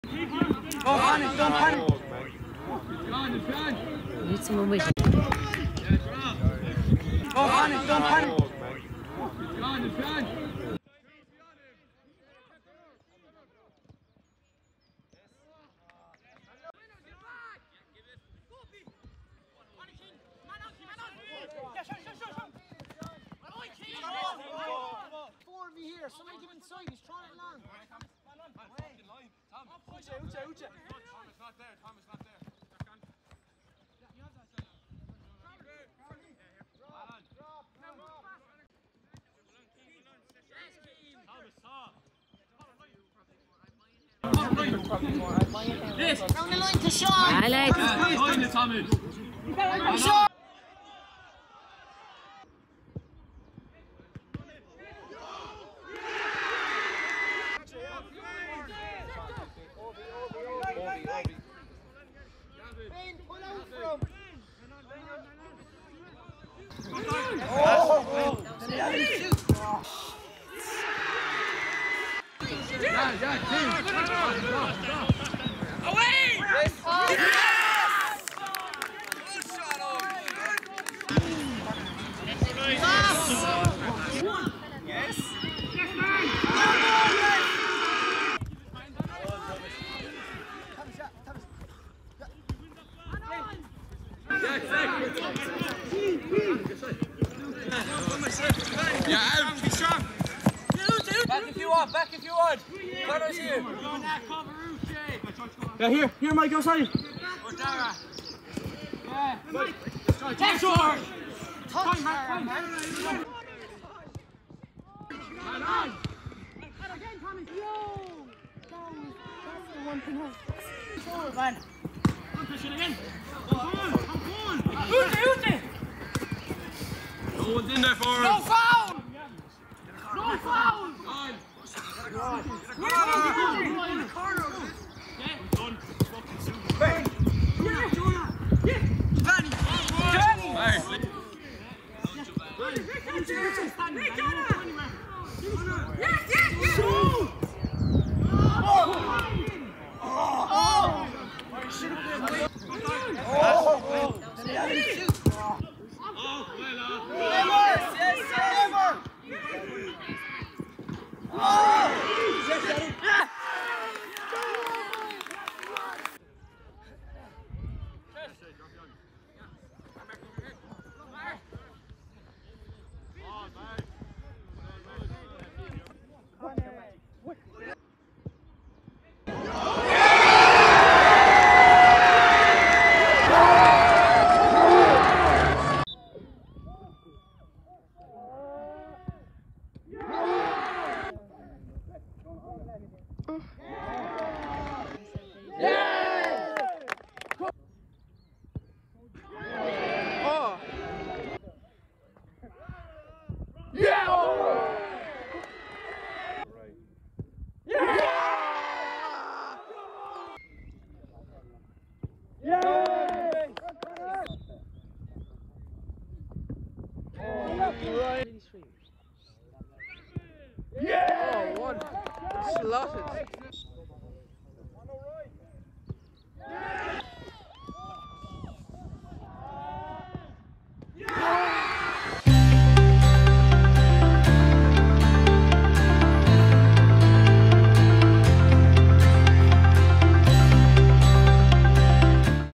Don't panic, don't panic. Need someone with you. Don't panic, don't panic. Here, somebody give inside, he's trying it long. Uche. Thomas not there. Down the line to Sean. Alex. Sean. Back if you want. Corner's here. Yeah, here, Mike, outside. Or Dara. Yeah. Take short. Time, man. Again, Tommy. Yo. That's the one thing. Forward, man. Come push it again. Come on. Ute. No one's in there for us. No foul. No foul. Yeah! Oh, one. Slotted.